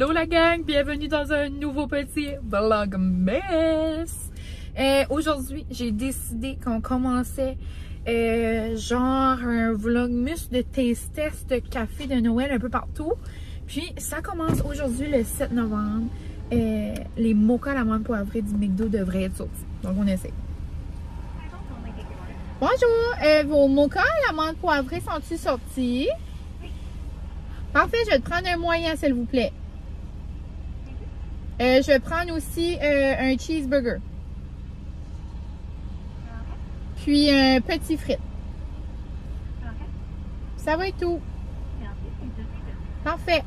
Hello la gang, bienvenue dans un nouveau petit vlogmas. Aujourd'hui, j'ai décidé qu'on commençait genre un vlogmas de taste test de café de Noël un peu partout. Puis ça commence aujourd'hui le 7 novembre. Les mochas à l'amande poivrée du McDo devraient être sortis. Donc on essaie. Bonjour, vos mochas à l'amande poivrée sont-ils sortis? Parfait, je vais te prendre un moyen s'il vous plaît. Je vais prendre aussi un cheeseburger. Puis un petit frite. Ça va être tout. Parfait.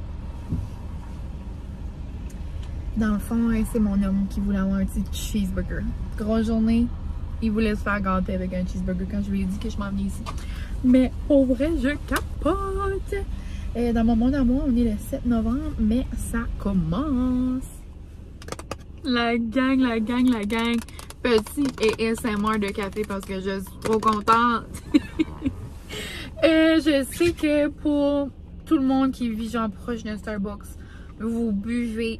Dans le fond, c'est mon homme qui voulait avoir un petit cheeseburger. Grosse journée, il voulait se faire gâter avec un cheeseburger quand je lui ai dit que je m'en venais ici. Mais pour vrai, je capote. Dans mon monde à moi, on est le 7 novembre, mais ça commence. La gang, la gang, la gang. Petit ASMR de café parce que je suis trop contente. Je sais que pour tout le monde qui vit genre proche d'un Starbucks, vous buvez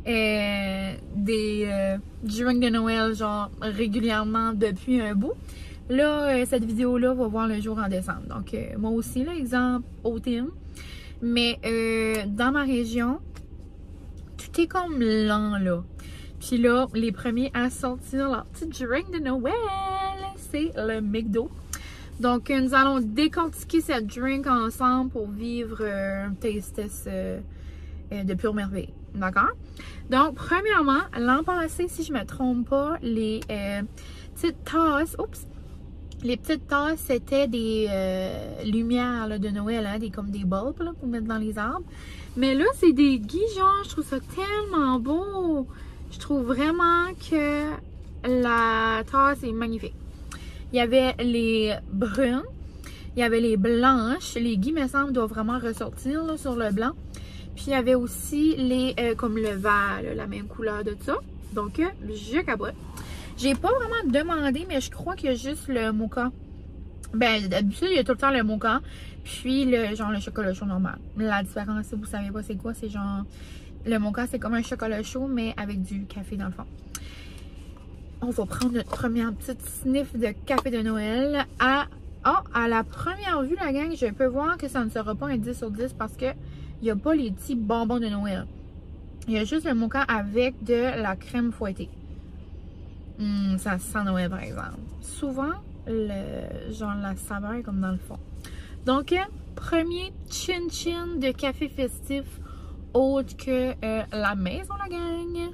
des drinks de Noël genre régulièrement depuis un bout. Là, cette vidéo-là va voir le jour en décembre. Donc, moi aussi, là, exemple, automne. Mais dans ma région, tout est comme lent, là. Puis là, les premiers à sortir leur petit drink de Noël, c'est le McDo. Donc, nous allons décortiquer cette drink ensemble pour vivre un taste test de pure merveille. D'accord? Donc, premièrement, l'an passé, si je ne me trompe pas, les petites tasses, oups! Les petites tasses, c'était des lumières là, de Noël, hein, comme des bulbs là, pour mettre dans les arbres. Mais là, c'est des guigeons. Je trouve ça tellement beau. Je trouve vraiment que la tasse est magnifique. Il y avait les brunes, il y avait les blanches. Les guis, me semble, doivent vraiment ressortir là, sur le blanc. Puis il y avait aussi les comme le vert, là, la même couleur de ça. Donc, je capote. J'ai pas vraiment demandé, mais je crois qu'il y a juste le mocha. Ben, d'habitude, il y a tout le temps le mocha. Puis, le chocolat chaud normal. La différence, si vous savez pas c'est quoi, c'est genre... Le mocha, c'est comme un chocolat chaud, mais avec du café dans le fond. On va prendre notre première petite sniff de café de Noël. À la première vue, la gang, je peux voir que ça ne sera pas un 10 sur 10 parce que il n'y a pas les petits bonbons de Noël. Il y a juste le mocha avec de la crème fouettée. Ça sent Noël par exemple. Souvent, genre la saveur est comme dans le fond. Donc, premier chin-chin de café festif autre que la maison, la gang.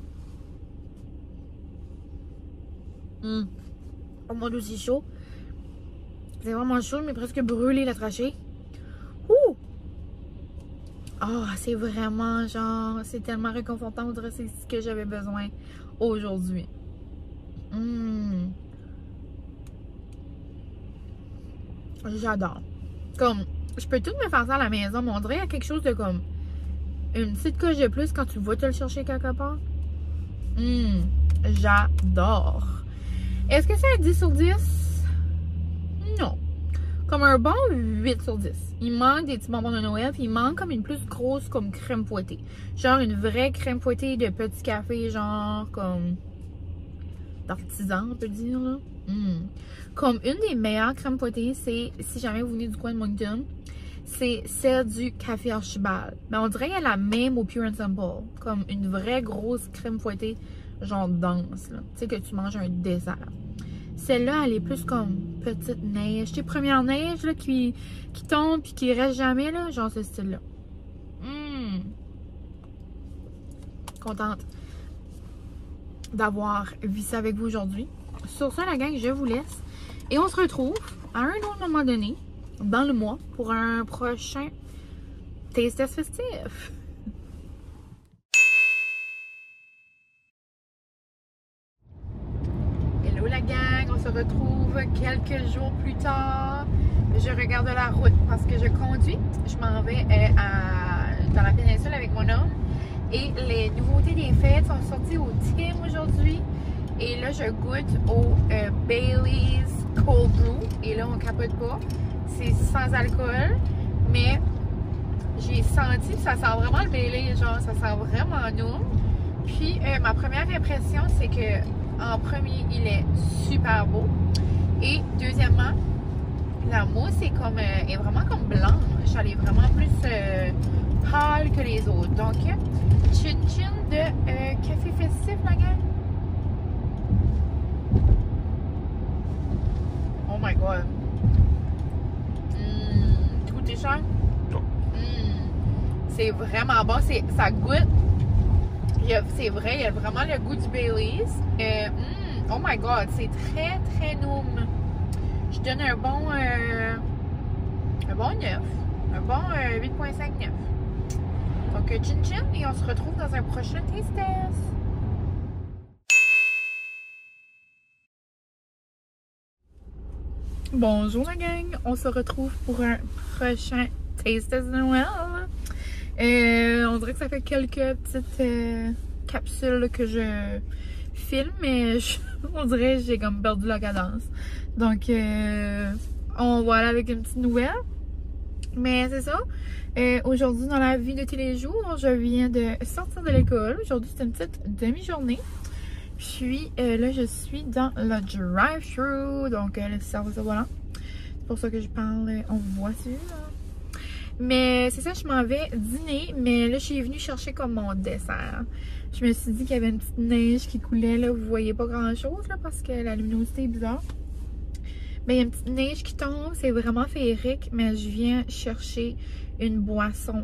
Oh mon Dieu, c'est chaud. C'est vraiment chaud, mais presque brûlé la trachée. Ouh! Oh, c'est vraiment genre, c'est tellement réconfortant. On dirait que c'est ce que j'avais besoin aujourd'hui. J'adore. Comme, je peux tout me faire ça à la maison, mais on dirait qu'il y a quelque chose de comme une petite coche de plus quand tu vas te le chercher quelque part. J'adore. Est-ce que c'est un 10 sur 10? Non. Comme un bon 8 sur 10. Il manque des petits bonbons de Noël, puis il manque comme une plus grosse comme crème fouettée. Genre une vraie crème fouettée de petit café, genre comme d'artisan, on peut dire, là. Comme une des meilleures crèmes fouettées, c'est, si jamais vous venez du coin de Moncton, c'est celle du café Archibald. Mais on dirait qu'elle est la même au Pure and Simple. Comme une vraie grosse crème fouettée, genre dense, là. Tu sais, que tu manges un dessert. Celle-là, elle est plus comme petite neige. Tu sais, première neige, là, qui tombe puis qui reste jamais, là. Genre ce style-là. Contente d'avoir vu ça avec vous aujourd'hui. Sur ça, la gang, je vous laisse. Et on se retrouve à un autre moment donné, dans le mois, pour un prochain taste test festif. Hello la gang, on se retrouve quelques jours plus tard. Je regarde la route parce que je conduis. Je m'en vais dans la péninsule avec mon homme. Et les nouveautés des fêtes sont sorties au Tim aujourd'hui. Et là, je goûte au Bailey's Cold Brew. Et là, on capote pas. C'est sans alcool. Mais j'ai senti que ça sent vraiment le Baileys, genre ça sent vraiment nous. Puis ma première impression, c'est que en premier, il est super beau. Et deuxièmement, la mousse est comme est vraiment comme blanche. Elle est vraiment plus pâle que les autres. Donc, chin chin de café festif, la gang. Oh my god. Tu goûtes ça? Non. C'est vraiment bon. Ça goûte. C'est vrai, il y a vraiment le goût du Baileys. Oh my god, c'est très très noum. Je donne un bon 9. Un bon 8.5-9. Donc, chin chin, et on se retrouve dans un prochain taste test. Bonjour la gang, on se retrouve pour un prochain taste test de Noël. On dirait que ça fait quelques petites capsules là, que je filme, mais on dirait que j'ai comme perdu la cadence. Donc, on va aller avec une petite nouvelle. Mais c'est ça. Aujourd'hui, dans la vie de tous les jours, je viens de sortir de l'école. Aujourd'hui, c'est une petite demi-journée. Puis là, je suis dans le drive-thru, donc le service au volant. C'est pour ça que je parle en voiture. Mais c'est ça, je m'en vais dîner, mais là, je suis venue chercher comme mon dessert. Je me suis dit qu'il y avait une petite neige qui coulait, là. Vous voyez pas grand-chose, là, parce que la luminosité est bizarre. Mais il y a une petite neige qui tombe, c'est vraiment féerique, mais je viens chercher une boisson,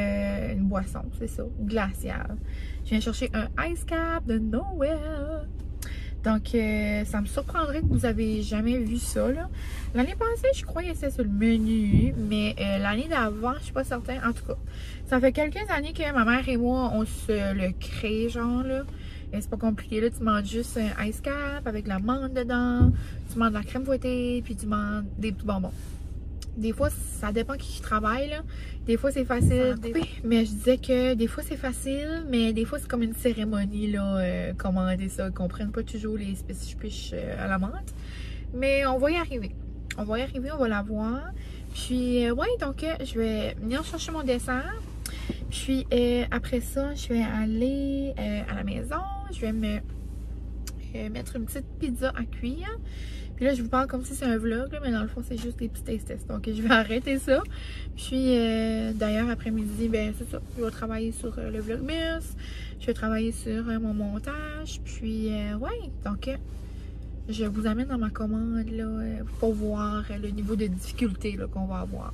c'est ça, glaciale. Je viens chercher un Ice Cap de Noël. Donc, ça me surprendrait que vous avez jamais vu ça, là. L'année passée, je crois que c'était sur le menu, mais l'année d'avant, je suis pas certaine. En tout cas, ça fait quelques années que ma mère et moi, on se le crée, genre, là. Et c'est pas compliqué, là. Tu manges juste un Ice Cap avec la menthe dedans, tu manges de la crème fouettée, puis tu manges des petits bonbons. Des fois, ça dépend qui travaille, là. Des fois, c'est facile. Mais je disais que des fois, c'est facile, mais des fois, c'est comme une cérémonie, là, commander ça. Ils comprennent pas toujours les spécifiques à la menthe. Mais on va y arriver. On va y arriver, on va la voir. Puis, ouais, donc, je vais venir chercher mon dessert. Puis, après ça, je vais aller à la maison. Je vais me mettre une petite pizza à cuire. Puis là, je vous parle comme si c'est un vlog, là, mais dans le fond, c'est juste des petits taste tests. Donc, je vais arrêter ça. Puis, d'ailleurs, après-midi, ben c'est ça. Je vais travailler sur le vlogmas. Je vais travailler sur mon montage. Puis, ouais. Donc, je vous amène dans ma commande, là, pour voir le niveau de difficulté qu'on va avoir.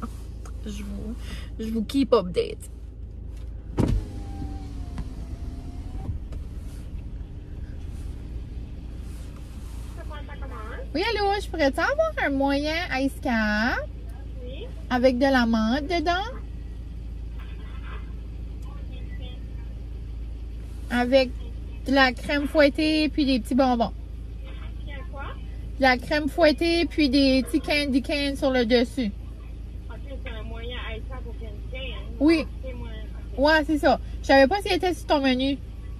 Je vous keep update. Oui, allô, je pourrais-tu avoir un moyen Ice Cap? Oui. Avec de la menthe dedans? Avec de la crème fouettée puis des petits bonbons. Quoi? De la crème fouettée puis des petits candy cane sur le dessus. Ok, c'est un moyen Ice Cap au candy cane? Oui. Ouais, c'est ça. Je savais pas s'il était sur ton menu.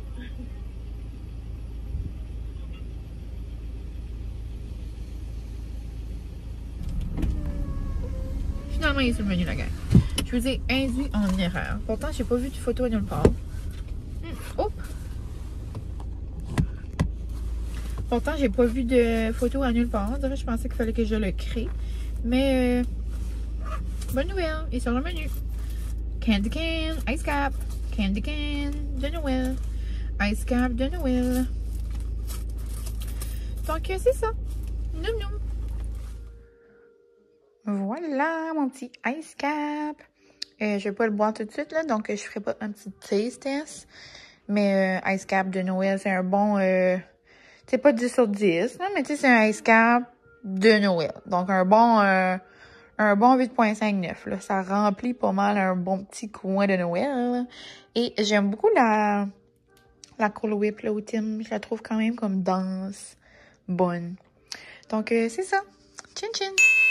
Finalement, il est sur le menu, la gang. Je vous ai induit en erreur. Pourtant, j'ai pas vu de photo à nulle part. Hop! Pourtant, j'ai pas vu de photo à nulle part. On dirait que je pensais qu'il fallait que je le crée. Mais, bonne nouvelle, il est sur le menu. Candy cane, Ice Cap, Candy cane de Noël, Ice Cap de Noël. Donc, c'est ça. Noum noum. Voilà mon petit Ice Cap. Je vais pas le boire tout de suite, là, donc je ferai pas un petit taste test. Mais Ice Cap de Noël, c'est un bon... c'est pas 10 sur 10, là, mais tu sais, c'est un Ice Cap de Noël. Donc un bon 8.59. Là. Ça remplit pas mal un bon petit coin de Noël. Et j'aime beaucoup la Cool Whip, là, au Tim. Je la trouve quand même comme dense, bonne. Donc, c'est ça. Chin chin!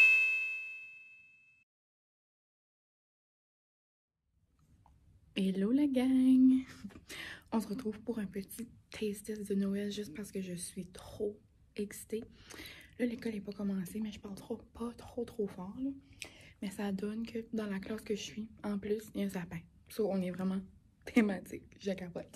Hello la gang! On se retrouve pour un petit taste test de Noël juste parce que je suis trop excitée. Là, l'école n'est pas commencée, mais je parle pas trop fort. Là. Mais ça donne que dans la classe que je suis, en plus, il y a un sapin. So, on est vraiment thématique. Je capote.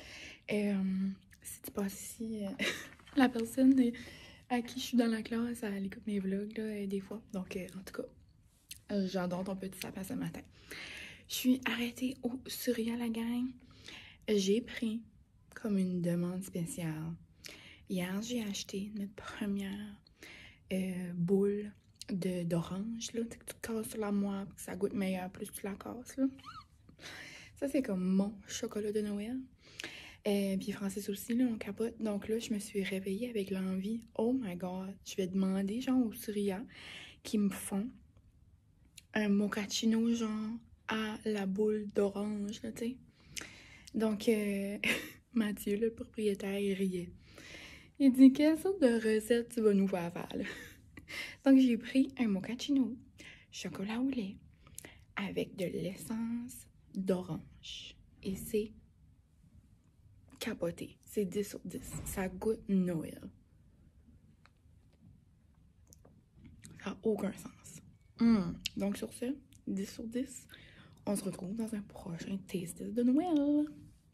Si tu passes ici, la personne à qui je suis dans la classe, elle écoute mes vlogs là, des fois. Donc, en tout cas, j'adore ton petit sapin ce matin. Je suis arrêtée au Surya, la gang. J'ai pris comme une demande spéciale. Hier, j'ai acheté notre première boule d'orange, là, que tu casses sur la moelle, que ça goûte meilleur, plus tu la casses, là. Ça, c'est comme mon chocolat de Noël. Puis Francis aussi, là, on capote. Donc là, je me suis réveillée avec l'envie. Oh my God! Je vais demander, genre, au Surya, qui me font un mochaccino, genre, à la boule d'orange, là, tu sais. Donc, Mathieu, le propriétaire, il riait. Il dit, quelle sorte de recette tu vas nous faire faire, là? Donc, j'ai pris un mochaccino, chocolat au lait, avec de l'essence d'orange. Et c'est capoté. C'est 10 sur 10. Ça goûte Noël. Ça n'a aucun sens. Donc, sur ce, 10 sur 10, on se retrouve dans un prochain Taste de Noël.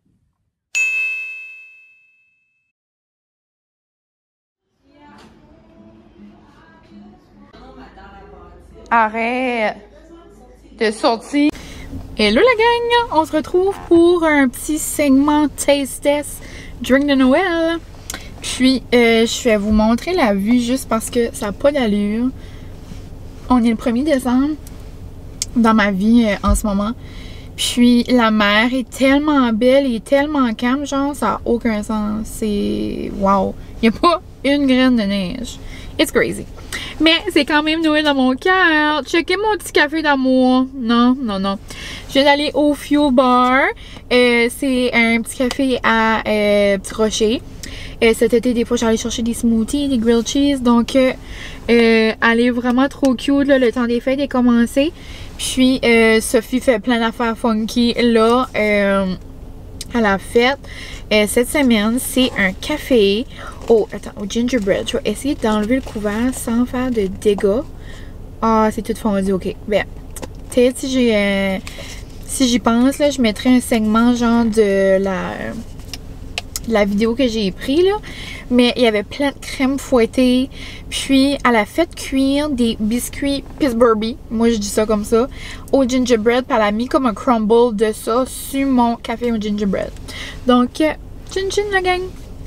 Arrête de sortir. Et là, la gang, on se retrouve pour un petit segment Taste Test Drink de Noël. Puis, je vais vous montrer la vue juste parce que ça n'a pas d'allure. On est le 1er décembre dans ma vie en ce moment. Puis, la mer est tellement belle et tellement calme, genre, ça n'a aucun sens. C'est... Wow! Il n'y a pas une graine de neige. It's crazy. Mais c'est quand même Noël dans mon cœur. Checkez mon petit café d'amour. Non, non, non. Je viens d'aller au Fuel Bar. C'est un petit café à Petit Rocher. Cet été, des fois, j'allais chercher des smoothies, des grilled cheese. Donc, elle est vraiment trop cute. Là, le temps des fêtes est commencé. Puis, Sophie fait plein d'affaires funky là à la fête. Cette semaine, c'est un café au gingerbread. Je vais essayer d'enlever le couvert sans faire de dégâts. Ah, c'est tout fondu, ok. Ben, tu sais, si j'y pense, là, je mettrais un segment genre de la vidéo que j'ai pris, là. Mais il y avait plein de crème fouettée. Puis, elle a fait cuire des biscuits Pittsburgh. Moi, je dis ça comme ça. Au gingerbread. Puis, elle a mis comme un crumble de ça sur mon café au gingerbread. Donc, chin chin la gang.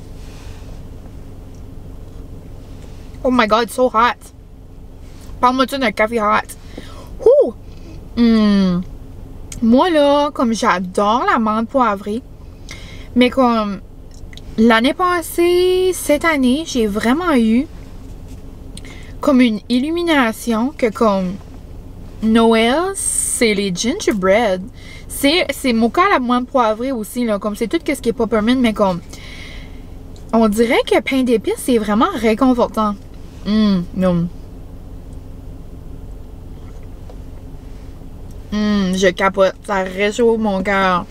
Oh my God, it's so hot. Parle-moi-tu d'un café hot. Ouh! Moi, là, comme j'adore la menthe poivrée. Mais comme... L'année passée, cette année, j'ai vraiment eu comme une illumination que comme Noël, c'est les gingerbread. C'est mocha à la menthe poivrée aussi, là. Comme c'est tout ce qui est peppermint, mais comme on dirait que pain d'épices, c'est vraiment réconfortant. Non. Je capote. Ça réchauffe mon cœur.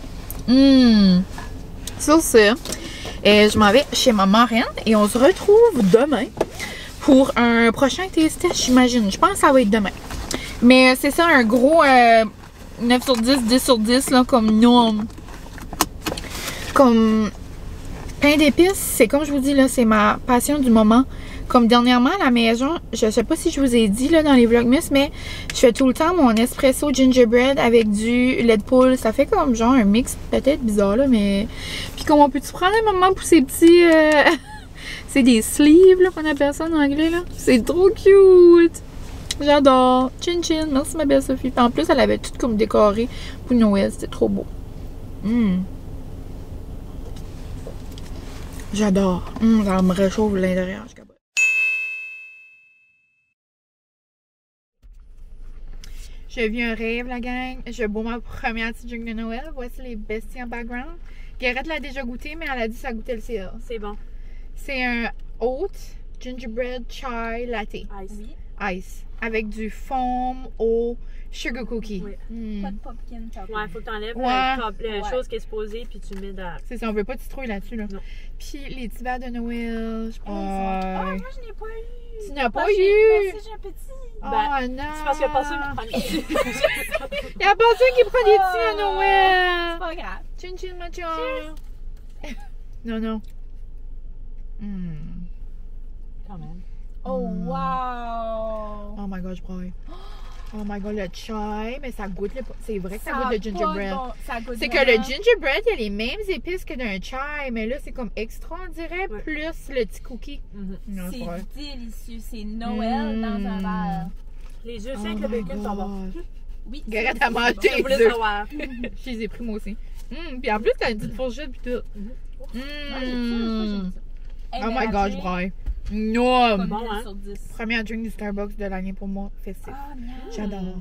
Sur ce, je m'en vais chez ma marraine et on se retrouve demain pour un prochain taste test, j'imagine. Je pense que ça va être demain. Mais c'est ça, un gros 9 sur 10, 10 sur 10, là, comme norme. Comme pain d'épices, c'est comme je vous dis, là, c'est ma passion du moment. Comme dernièrement à la maison, je sais pas si je vous ai dit là dans les vlogmas, mais je fais tout le temps mon espresso gingerbread avec du lait de poule. Ça fait comme genre un mix peut-être bizarre là, mais... Puis comme on peut-tu prendre un moment pour ces petits... c'est des sleeves là qu'on appelle ça en anglais là. C'est trop cute! J'adore! Chin chin! Merci ma belle Sophie. En plus, elle avait tout comme décoré pour Noël. C'était trop beau. J'adore. Ça me réchauffe l'intérieur. Je vis un rêve, la gang. Je bois ma première petite drink de Noël. Voici les besties en background. Guérette l'a déjà goûté, mais elle a dit que ça goûtait le ciel. C'est bon. C'est un oat gingerbread chai latte. Ice. Oui. Ice. Avec du foam au sugar cookie. Oui. Pas de pumpkin chocolate. Ouais, faut que t'enlèves la chose qui est supposée puis tu mets dans... C'est ça, on veut pas de citrouille là-dessus, là. Non. Puis les petits verres de Noël, je pense. Ah, moi je n'ai pas eu. Tu n'as pas eu? Mais si j'ai un petit. Oh non! C'est parce qu'il y a personne qui prend des Il y a personne qui prend des petits à Noël! C'est pas grave. Chin chin ma chum! Non, non. Quand même. Oh, wow! Oh my god, je broye. Oh my god, le chai, mais ça goûte le... C'est vrai que ça a goûte le pas gingerbread. bon- ça goûte C'est que le vraiment- gingerbread, il y a les mêmes épices que d'un chai, mais là, c'est comme extra, on dirait, Ouais. plus le petit cookie. Non, c'est vrai. C'est délicieux. C'est Noël dans un verre. Les œufs Oh avec le my bacon sont bons. gosh. Oui. Gareth c'est a bon. mangé Je des voulais œufs. savoir. Je les ai pris moi aussi. Puis en plus, t'as une petite fourchette pis tout. Moi, j'aime ça. Hey, Oh mais my god, je après, braille. pas Non! de Bon, mille hein? sur 10. Première drink du Starbucks de l'année pour moi, festif. Ah, non. J'adore.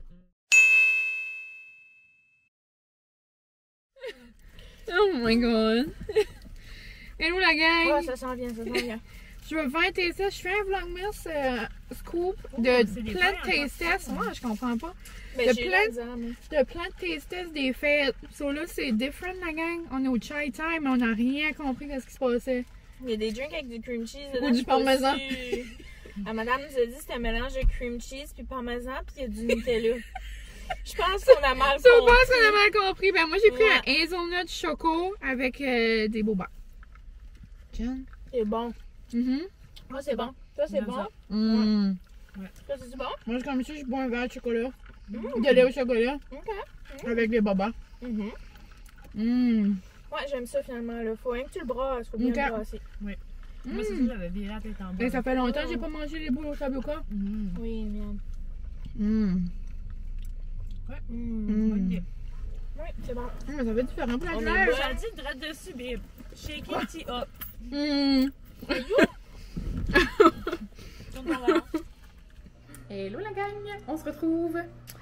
Oh my god! Hello la gang! Ah, ça sent bien, ça sent bien. Je veux faire tester, je fais un vlogmas scoop c'est de des plein de feuilles en taste tests. Moi, je comprends pas. Mais De j'ai plein- la misère, moi. De plein de taste tests des fêtes. So là, c'est different la gang. On est au chai time, mais on n'a rien compris de ce qui se passait. Il y a des drinks avec du cream cheese Ou dedans. du je sais pas parmesan. si- La madame nous a dit que c'était un mélange de cream cheese puis parmesan puis il y a du Nutella. Je pense qu'on a mal So, je compris. pense qu'on a mal compris. Ben, moi, j'ai pris Ouais. un hazelnut choco avec des boba. Jen? C'est bon. Moi, c'est bon. Toi, c'est J'aime bon. ça. Toi, c'est bon? Moi, comme ça, je bois un verre de chocolat. De lait au chocolat. OK. Avec des bobas. Ouais, j'aime ça finalement. Là. Faut rien que tu le brasses. Faut bien OK. le brasser. Moi, c'est ça, j'avais viré la tête en bas. Et ça fait longtemps que j'ai pas mangé les boules au taboka. Oui, miam. Bonne idée. Oui, c'est bon. Mais ça fait différent pour la On est glace. J'ai dit direct dessus, babe. Shake it, tea up. Tourne ton verre. Hello la gang! On se retrouve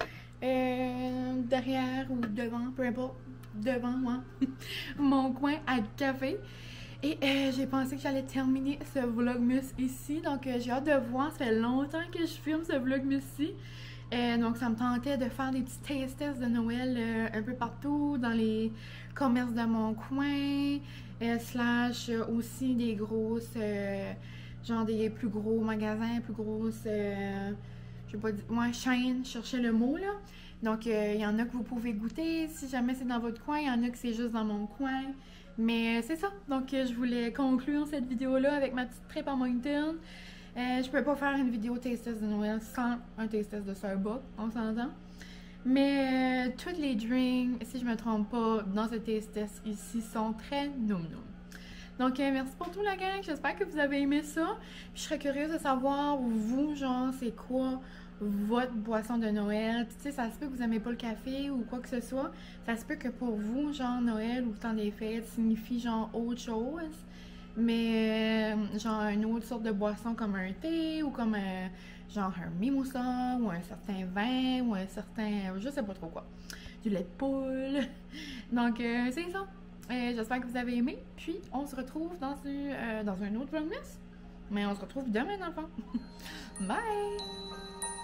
derrière ou devant, peu importe, devant moi, mon coin à café. Et j'ai pensé que j'allais terminer ce vlogmas ici. Donc j'ai hâte de voir, ça fait longtemps que je filme ce vlogmas-ci. Donc ça me tentait de faire des petits taste tests de Noël un peu partout dans les commerces de mon coin, slash aussi des grosses, genre des plus gros magasins, plus grosses, je sais pas dire, ouais, chaînes, je cherchais le mot là. Donc il y en a que vous pouvez goûter si jamais c'est dans votre coin, il y en a que c'est juste dans mon coin. Mais c'est ça, donc je voulais conclure cette vidéo-là avec ma petite trip à Moncton. Je peux pas faire une vidéo taste test de Noël sans un taste test de Starbucks, on s'entend. Mais tous les drinks, si je me trompe pas, dans ce taste test ici sont très noum-noum. Donc merci pour tout la gang, j'espère que vous avez aimé ça. Puis, je serais curieuse de savoir, vous, genre, c'est quoi votre boisson de Noël. Puis, tu sais, ça se peut que vous aimez pas le café ou quoi que ce soit. Ça se peut que pour vous, genre, Noël ou le temps des fêtes signifie genre autre chose. Mais genre une autre sorte de boisson comme un thé ou comme genre un mimosa ou un certain vin ou un certain, je sais pas trop quoi, du lait de poule. Donc c'est ça. J'espère que vous avez aimé. Puis on se retrouve dans un autre vlogmas. Mais on se retrouve demain dans le fond. Bye!